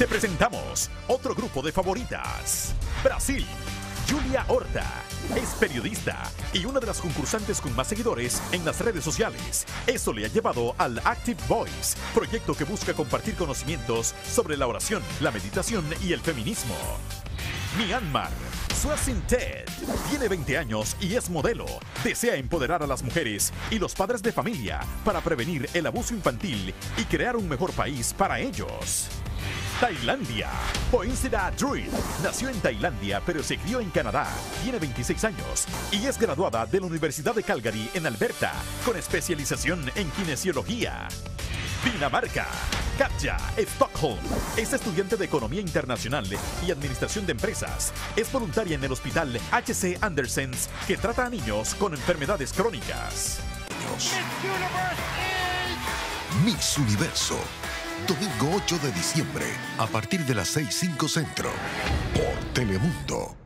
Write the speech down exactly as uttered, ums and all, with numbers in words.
Te presentamos otro grupo de favoritas. Brasil. Julia Horta es periodista y una de las concursantes con más seguidores en las redes sociales. Eso le ha llevado al Active Voice, proyecto que busca compartir conocimientos sobre la oración, la meditación y el feminismo. Myanmar. Swasin Ted tiene veinte años y es modelo. Desea empoderar a las mujeres y los padres de familia para prevenir el abuso infantil y crear un mejor país para ellos. Tailandia. Poinsida Druid nació en Tailandia pero se crió en Canadá. Tiene veintiséis años y es graduada de la Universidad de Calgary en Alberta con especialización en kinesiología. Dinamarca. Katja Stockholm es estudiante de Economía Internacional y Administración de Empresas. Es voluntaria en el Hospital H C Andersens que trata a niños con enfermedades crónicas. Miss Universo. Domingo ocho de diciembre, a partir de las seis cinco Centro, por Telemundo.